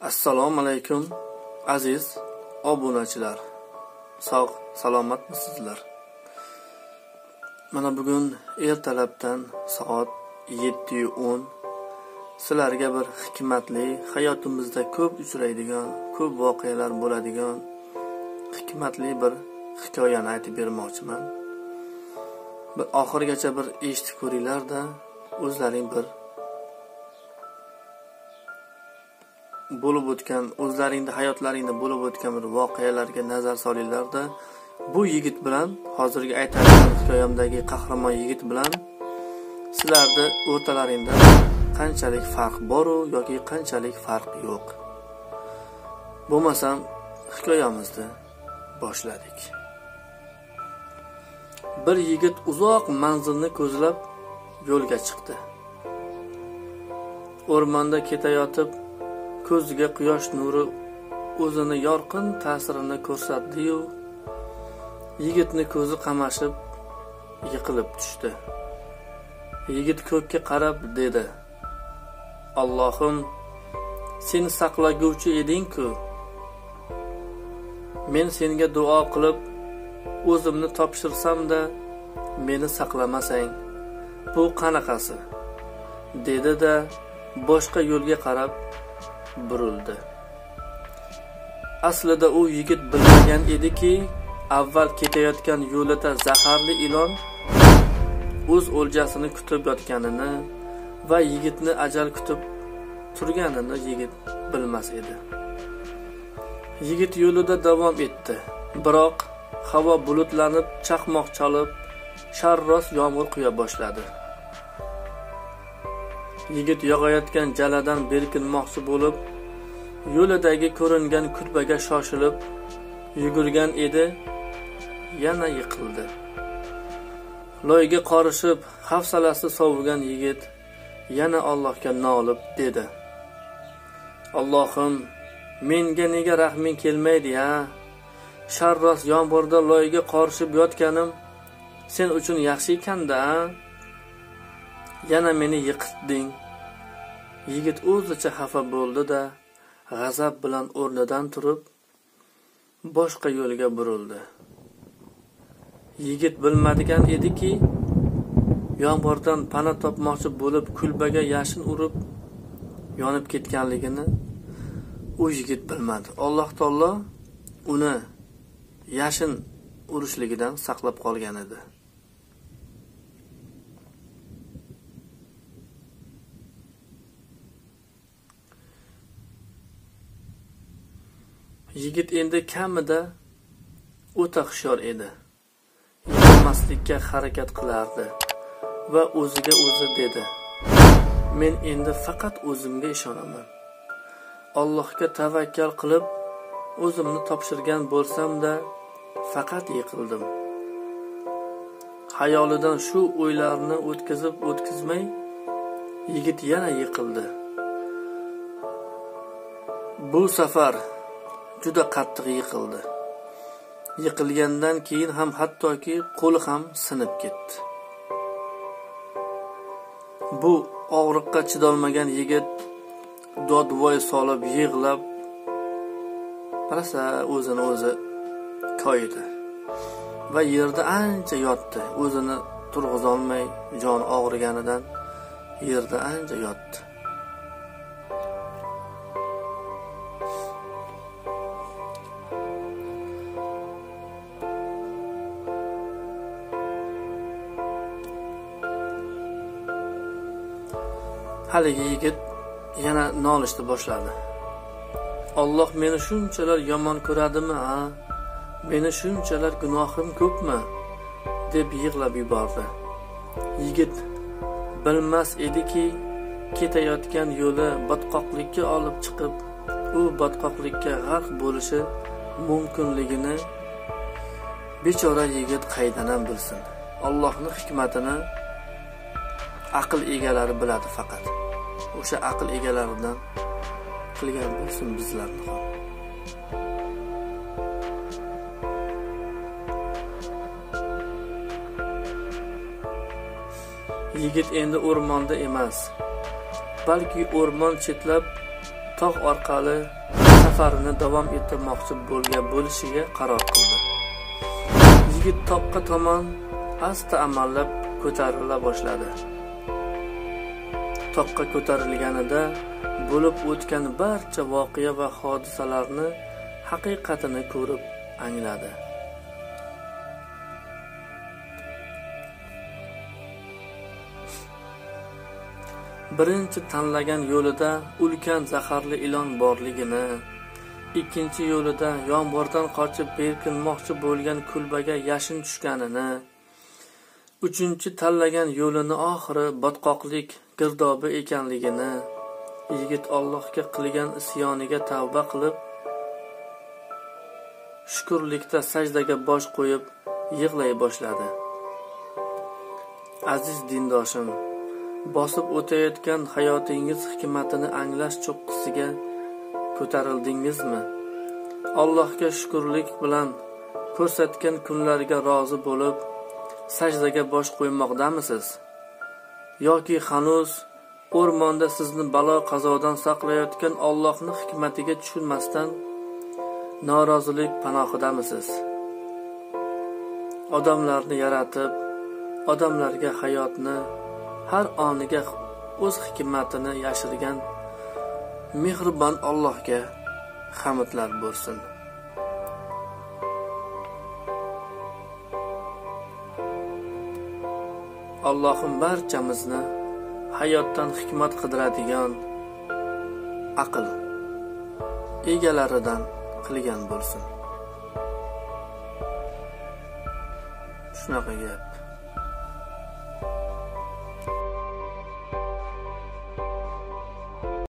Assalomu alaykum aziz obunachilar. Sog' salomatmisizlar? Mana bugun ertalabdan soat 7:10 sizlarga bir hikmatli, hayotimizda ko'p uchraydigan, ko'p voqealar bo'ladigan hikmatli bir hikoyani aytib bermoqchiman. Bir oxirgacha bir eshitib ko'ringlar-da, o'zlaring bir bo'lib o'tgan, o'zlaringda hayotlaringda bo'lib o'tgan bir voqealarga nazar solinglar-da, bu yigit bilan, hozirgi aytadigan hikoyamdagi qahramon yigit bilan sizlarda o'rtalaringda qanchalik farq bor yoki qanchalik farq yo'q. Bo'lmasam hikoyamizni boshladik. Bir yigit uzoq manzilni ko'zlab yo'lga chiqdi. O'rmonda ketayotib ko'ziga quyosh nuri o'zini yorqin ta'sirini ko'rsatdi-yu, yigitni ko'zi qamashib yiqilib tushdi. Yigit ko'kka qarab dedi: "Allohim, sen saqlaguvchi eding-ku. Men senga duo qilib o'zimni topshirsam-da meni saqlamasang, bu qanaqasi?" dedi-da boshqa yo'lga qarab burildi. Aslida u yigit bilmagan ediki, avval ketayotgan yo'lida zaharli ilon o'z o'ljasini kutib yotganini va yigitni ajal kutib turganini yigit bilmas edi. Yigit yo'lida davom etdi, biroq havo bulutlanib, chaqmoq chalib, sharros yomg'ir quya boshladi. Yigit yog'ayotgan jaladan berkinmoqchi bo'lib, yo'lidagi ko'ringan kulbaga shoshilib yugurgan edi, yana yiqildi. Loyga qorishib, hafsalasi sovigan yigit yana Allohga nolib dedi: "Allohim, menga nega rahming kelmaydi-ya? Sharros yomg'irda loyga qorishib yotganim sen uchun yaxshi ekan-da. Yana meni yiqitding." Yigit o'zicha xafa bo'ldi-da, g'azab bilan o'rnidan turib, boshqa yo'lga burildi. Yigit bilmadigan ediki, yomg'irdan pana topmoqchi bo'lib kulbaga yashin urib yonib ketganligini u yigit bilmadi. Alloh taolo uni yashin urishligidan saqlab qolgan edi. Yigit endi kamida o'ta hushyor edi. Yiqilmaslikka harakat qilardi va o'ziga o'zi dedi: "Men endi faqat o'zimga ishonaman. Allohga tavakkal qilib o'zimni topshirgan bo'lsam-da faqat yiqildim." Xayolidan shu o'ylarni o'tkazmay yigit yana yiqildi. Bu safar juda qattiq yiqildi. Yiqilgandan keyin ham hattoki qo'li ham sinib ketdi. Bu og'riqqa chidolmagan yigit dodvoy solib yig'lab, rosa o'zini o'zi koyidi va yerda ancha yotdi. O'zini turg'iza olmay, joni og'riganidan yerda ancha yotdi. Haligi yigit yana nolishni boshladi. "Alloh meni shunchalar yomon ko'radimi, ha? Meni shunchalar gunohim ko'pmi?" deb yig'lab yubordi. Yigit bilmas ediki, ketayotgan yo'li botqoqlikka olib chiqib, u botqoqlikka g'arq bo'lishi mumkinligini bechora yigit qaydan bilsin. Allohning hikmatini aql egalari biladi faqat. O'sha aql egalaridan qilgan bo'lsin bizlarni ham. Yigit endi o'rmonda emas, balki o'rmon chetlab tog' orqali safarini davom ettirmoqchi bo'lishiga qaror qildi. Yigit toqqa tomon asta amallab ko'tarila boshladi. Toqqa ko'tarilganida bo'lib o'tgan barcha voqea va hodisalarni haqiqatini ko'rib angladi. Birinchi tanlagan yo'lida ulkan zaharli ilon borligini, ikkinchi yo'lida yomg'irdan qochib berkinmoqchi bo'lgan kulbaga yashin tushganini, uchinchi tanlagan yo'lini oxiri botqoqlik girdobi ekanligini, yigit Allohga qilgan isyoniga tavba qilib, shukurlikda sajdaga bosh qo'yib yig'lay boshladi. Aziz dindoshim, bosib o'tayotgan hayotingiz hikmatini anglash cho'qqisiga ko'tarildingizmi? Allohga shukurlik bilan ko'rsatgan kunlarga rozi bo'lib, sajdaga bosh qo'ymoqdamisiz? Yoki hanuz o'rmonda sizni balo qazodan saqlayotgan Allohning hikmatiga tushunmasdan norozilik panohidamisiz? Odamlarni yaratib, odamlarga hayotni har oniga o'z hikmatini yashirgan mehribon Allohga hamdlar bo'lsin. Allohim barchamizni hayotdan hikmat qidiradigan aql egalaridan qilgan bo'lsin. Shunaqa gap.